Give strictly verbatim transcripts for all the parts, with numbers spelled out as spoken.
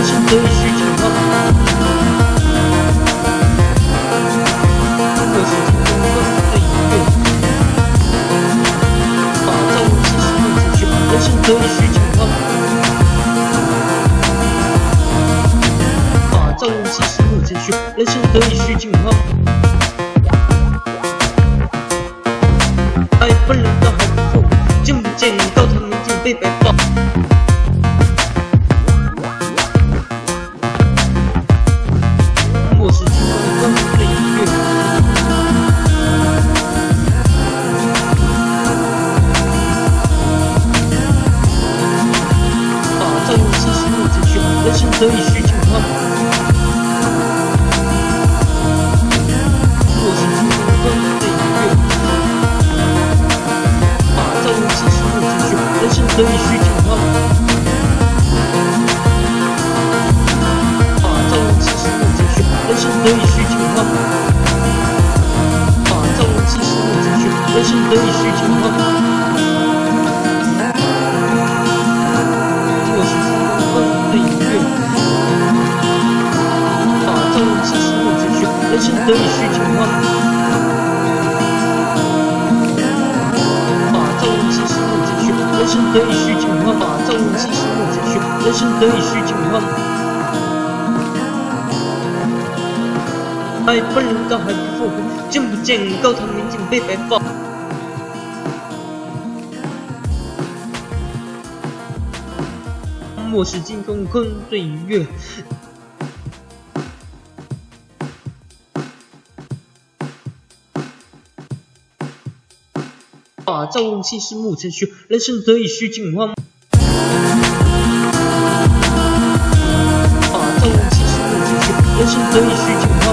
人生得意须尽欢。我是金钟冠的音乐，打造气势梦自学，人生得意须尽欢。打造气势梦自学，人生得意须尽欢。爱本人倒还不错，见不见高堂明镜被白发。我是金钟冠的音乐，打造气势梦自学，人生得意须尽欢。我是金钟冠的音乐，打造气势梦自学，人生得意须尽欢。打造气势梦自学，人生得意须尽欢。打造气势梦自学，人生得意须尽欢。我是金钟冠的音乐，打造气势梦自学，人生得意须尽欢。打造气势梦自学，人生得意须尽欢。打造气势梦自学，人生得意须尽欢。爱本人倒还不错，见不见高堂明镜被白发。我是金钟冠的音乐，打造气势梦自学，人生得意须尽欢。打造气势梦自学，人生得意须尽欢。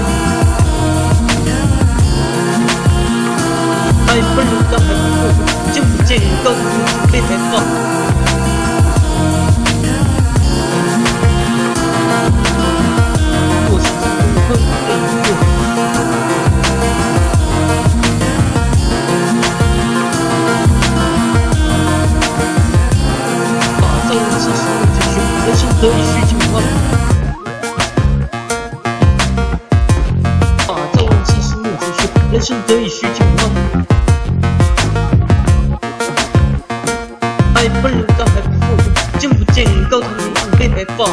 爱本人倒还不错，见不见高堂明镜被白发。我是金钟冠的音乐，打造气势梦自学，人生得意须尽欢。打造气势梦自学，人生得意须尽欢。爱本人倒还不错，见不见高堂明镜被白发。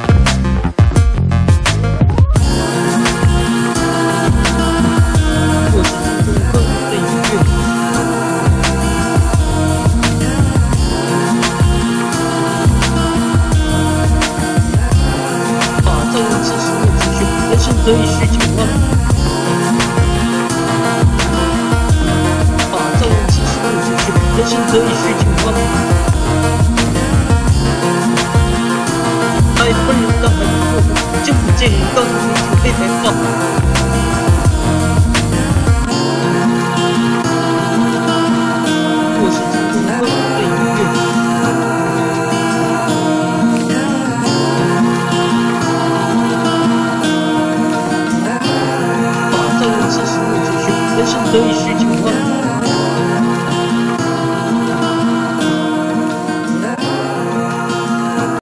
我是金钟冠的音乐，打造气势梦自学，人生得意须尽欢。打造气势梦自学，人生得意须尽欢。爱本人倒还不错，见不见高堂明镜被白发。